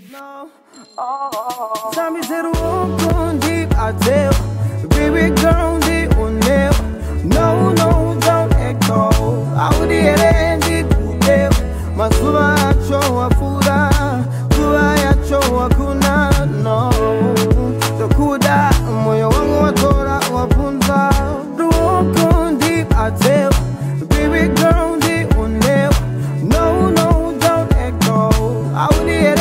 No, oh. Time said walk deep, I tell. Baby girl, deep on nail. No, no, don't echo. I would hear deep nail. Masuma acho afura, tua acho akuna. No, the kuda moyo wangu watora wapunza. Walk deep, I tell. Baby girl, deep on nail. No, no, don't echo. I would hear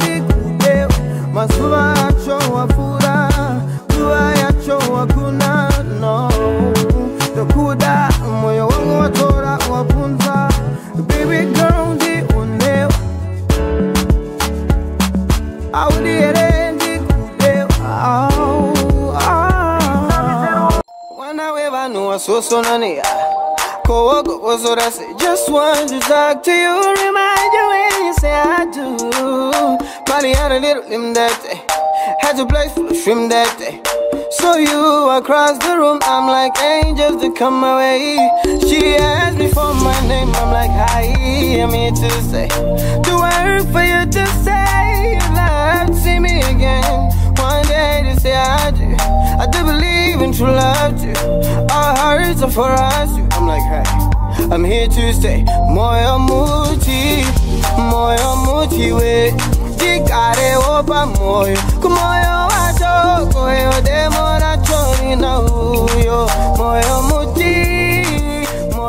Masuma acho afura, tua acho akuna. No, the kuda moyo wangu watora wapunza. Baby girl, di uneo. Au di erendi kudeo. Wana weva nuwa soso nani. Kowogo wazora say just want to talk to you. Remind you when you say I do. Money had a little limb that day. Had to place full of shrimp that day. So you across the room, I'm like angels to come my way. She asked me for my name, I'm like hi, I'm here to say. Do I work for you to say you'd love to see me again? One day to say I do. I do believe in true love too. Our hearts are for us too. I'm like hey, I'm here to stay. Moyo muti we. Dikare opa moyo, kumoyo wacho, koyo demora chori na uyo. Moyo muti.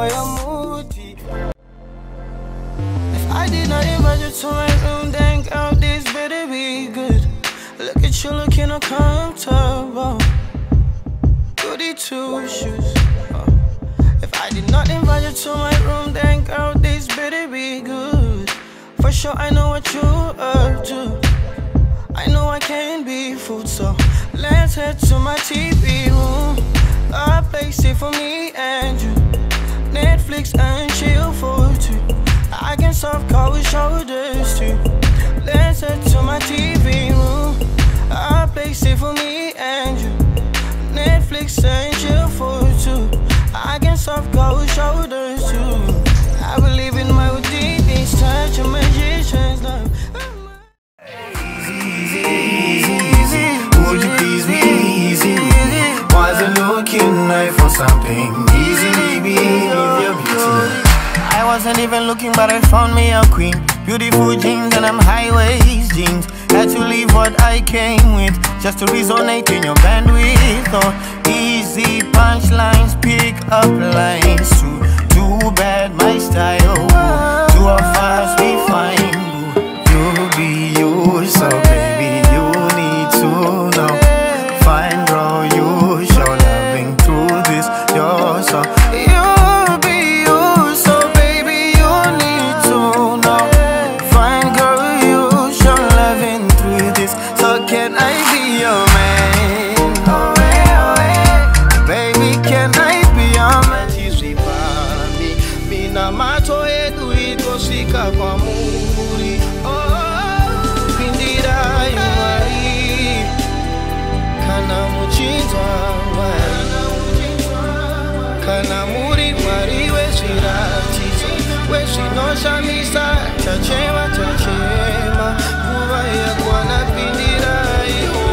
If I did not invite you to my room, then girl, this better be good. Look at you looking uncomfortable. Goody two shoes. If I did not invite you to my room, then girl, this better be good. For sure, I know what you are to. I know I can't be fooled, so let's head to my TV room. A place here for me and you. Netflix and chill for two. I can soft cold shoulders too. Let's head to my TV room. A place here for me and you. Netflix and chill for two. I can soft cold shoulders too. I believe in my Houdini's touch, a magician's love. Easy, would you please be easy? Wasn't looking like for something easy, baby, leave your beauty. I wasn't even looking, but I found me a queen. Beautiful jeans and I'm high-waist jeans. Had to leave what I came with just to resonate in your bandwidth. Oh, easy punchlines, pick up lines. Too bad my style. Too fast we find. You be you, so baby you need to know. Fine bro, you show loving through this. You're so. You be you, so baby you need to know. Fine girl, you show loving through this. So can I be your man? Baby, can I be your man? Mina macho edu itosika kwa muri. Oh, pindira imari. Kana muchinzwa kana muri mari weshiratizo. Weshino misa chachema kuva ya kwana pindira iho.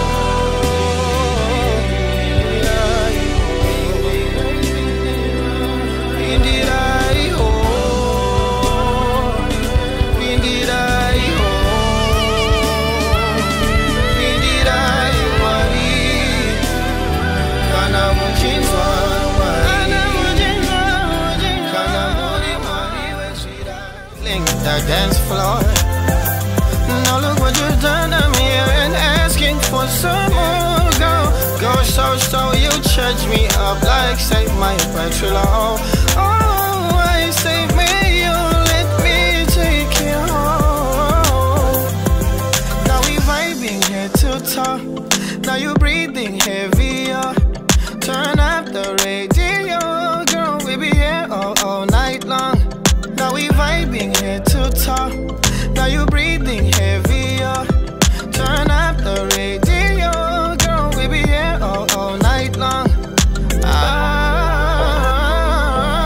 The dance floor. Now look what you've done. I'm here and asking for some more. Go so you charge me up like save my petrol. Oh, I say may you let me take you home. Now we vibing head to toe. Now you breathing heavier. Turn up the radio, girl. We be here all night long. Now we vibing head to toe. Now you breathing heavier. Turn up the radio, girl. We be here all night long.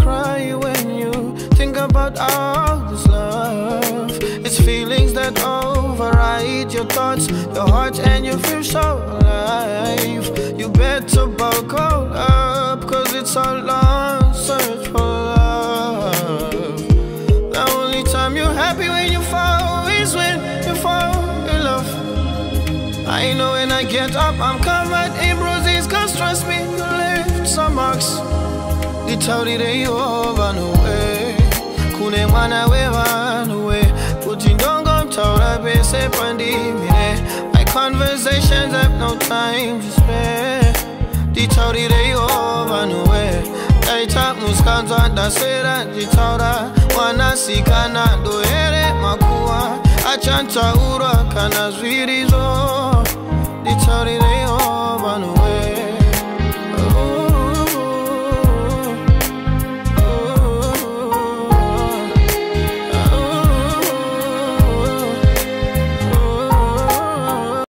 cry when you think about all this love. It's feelings that override your thoughts, your heart, and you feel so alive. You better buckle up, cause it's a long search for love. The only time you're happy when you fall is when you fall in love. I know when I get up I'm covered in bruises, cause trust me, you left some marks. The tawri they over no way. Kune mwana we one way. Putin don't go tawra be se pandi mire. My conversations have no time to spare. The tawri they over no way. Daita muskanza da sera di tawra. Wana sikana do ere makua. Achanta ura kana zwirizo. The tawri